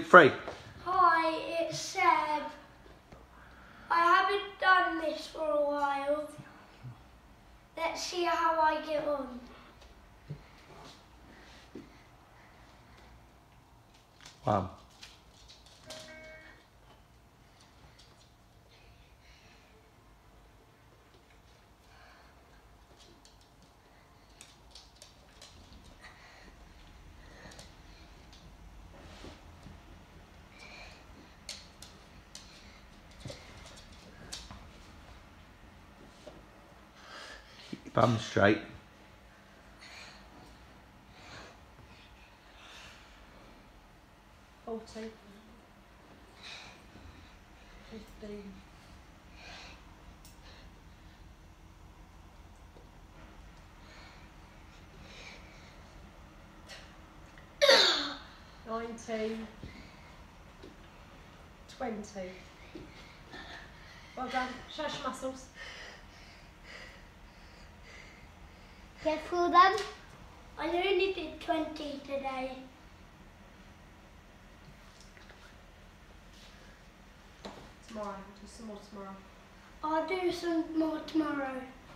3. Hi, it's Seb. I haven't done this for a while. Let's see how I get on. Wow. Keep your bum straight. 14. 15. 19. 20. Well done. Show us your muscles. Careful then. I only did 20 today. Tomorrow. Do some more tomorrow. I'll do some more tomorrow.